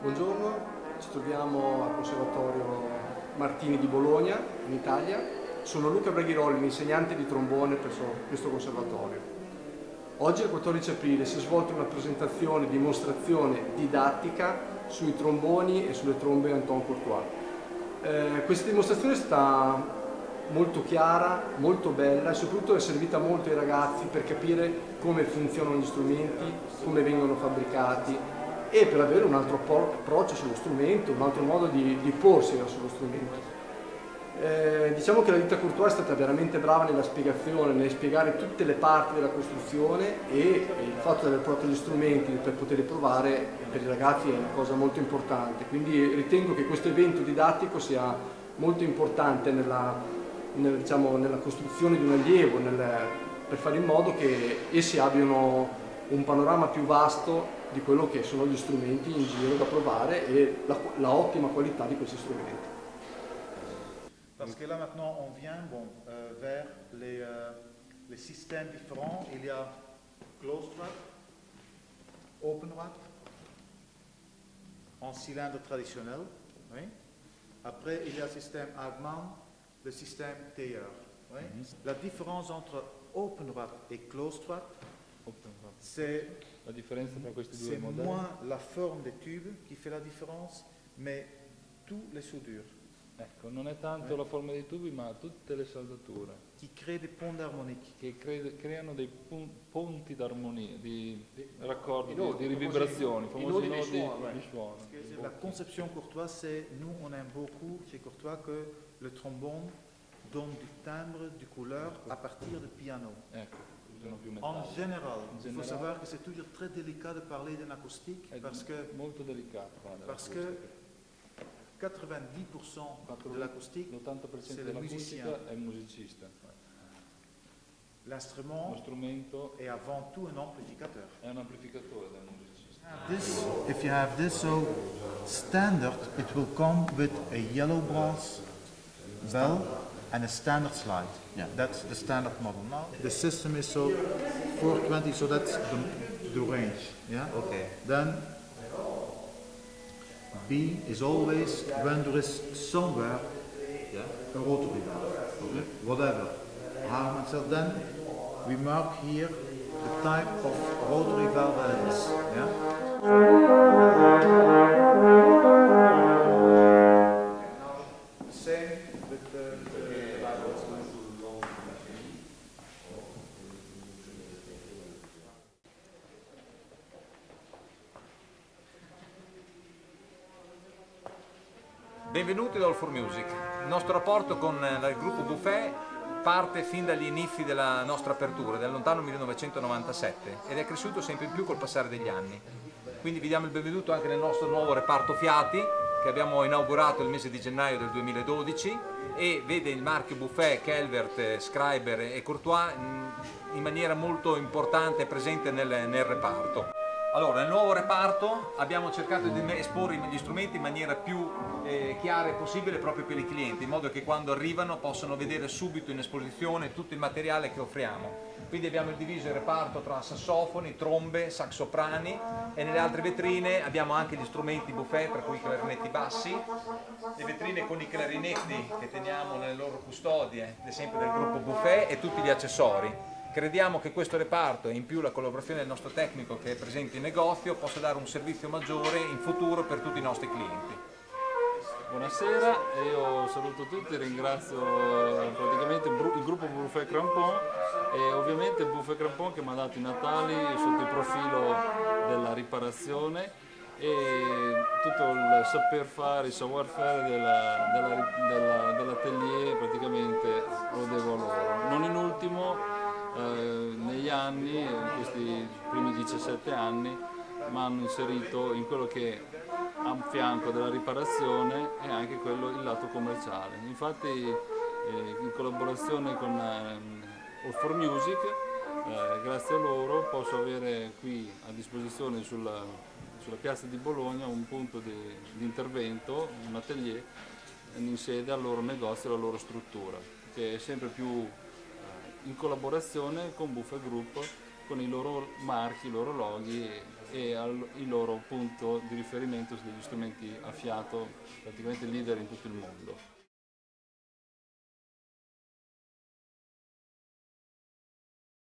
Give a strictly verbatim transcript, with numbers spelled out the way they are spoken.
Buongiorno, ci troviamo al Conservatorio Martini di Bologna, in Italia. Sono Luca Braghirolli, insegnante di trombone presso questo conservatorio. Oggi, il quattordici aprile, si è svolta una presentazione, dimostrazione didattica sui tromboni e sulle trombe Anton Courtois. Eh, questa dimostrazione è stata molto chiara, molto bella e soprattutto è servita molto ai ragazzi per capire come funzionano gli strumenti, come vengono fabbricati e per avere un altro approccio sullo strumento, un altro modo di, di porsi verso lo strumento. Eh, diciamo che la ditta Courtois è stata veramente brava nella spiegazione, nel spiegare tutte le parti della costruzione, e il fatto di aver portato gli strumenti per poterli provare per i ragazzi è una cosa molto importante. Quindi ritengo che questo evento didattico sia molto importante nella, nel, diciamo, nella costruzione di un allievo, nel, per fare in modo che essi abbiano un panorama più vasto di quello che sono gli strumenti in giro da provare e la, la ottima qualità di questi strumenti. Parce que là maintenant on vient bon, euh, vers les, euh, les systèmes différents. Il y a closed wrap, open wrap, en cylindre traditionnel. Oui. Après il y a le système Hagman, le système Tailleur. Oui. Mm-hmm. La différence entre open wrap et closed wrap, c'est la differenza tra questi due modelli. C'est moins la forme des tubes qui fait la différence, mais toutes les soudures. Ecco, non è tanto eh. la forma dei tubi, ma tutte le saldature. Qui crée des ponts d'harmonique. Che cre creano dei ponti d'armonia, di raccordi, di, di rivibrazioni, famosi nodi di suono. La conception Courtois, c'est, nous on aime beaucoup chez Courtois que le trombone donne du timbre, du couleur à partir du piano. Ecco. En général, il faut savoir que c'est toujours très délicat de parler d'un acoustique parce que, molto delicato, parce que quatre-vingt-dix pour cent de l'acoustique, c'est le musicien. È il musicista. L'instrument est avant tout un amplificateur. È un amplificatore del musicista. This, if you have this, so standard, it will come with a yellow brass bell and a standard slide. Yeah. That's the standard model. Now the system is so four twenty, so that's the, the range. Yeah. Okay. Then B is always when there is somewhere yeah. a rotary valve. Okay. Whatever. Harman said then we mark here the type of rotary valve that it is. Yeah. Benvenuti da All for Music. Il nostro rapporto con il gruppo Buffet parte fin dagli inizi della nostra apertura, del lontano millenovecentonovantasette, ed è cresciuto sempre in più col passare degli anni. Quindi vi diamo il benvenuto anche nel nostro nuovo reparto fiati, che abbiamo inaugurato il mese di gennaio del duemiladodici, e vede il marchio Buffet, Calvert, Scriber e Courtois in maniera molto importante e presente nel, nel reparto. Allora, nel nuovo reparto abbiamo cercato di esporre gli strumenti in maniera più eh, chiara possibile proprio per i clienti, in modo che quando arrivano possano vedere subito in esposizione tutto il materiale che offriamo. Quindi abbiamo diviso il reparto tra sassofoni, trombe, sax soprani, e nelle altre vetrine abbiamo anche gli strumenti Buffet, per cui i clarinetti bassi, le vetrine con i clarinetti che teniamo nelle loro custodie, sempre del gruppo Buffet, e tutti gli accessori. Crediamo che questo reparto, e in più la collaborazione del nostro tecnico che è presente in negozio, possa dare un servizio maggiore in futuro per tutti i nostri clienti. Buonasera, io saluto tutti, ringrazio praticamente il gruppo Buffet Crampon e ovviamente il Buffet Crampon che mi ha dato i Natali sotto il profilo della riparazione e tutto il saper fare, il savoir faire dell'atelier della, della, praticamente lo devo a loro. Non in ultimo, Eh, negli anni, in questi primi diciassette anni, mi hanno inserito in quello che a fianco della riparazione e anche quello il lato commerciale. Infatti eh, in collaborazione con eh, All for Music, eh, grazie a loro posso avere qui a disposizione sulla, sulla piazza di Bologna un punto di, di intervento, un atelier in sede al loro negozio, alla loro struttura, che è sempre più in collaborazione con Buffet Group con i loro marchi, i loro loghi e al, il loro punto di riferimento degli strumenti a fiato, praticamente leader in tutto il mondo.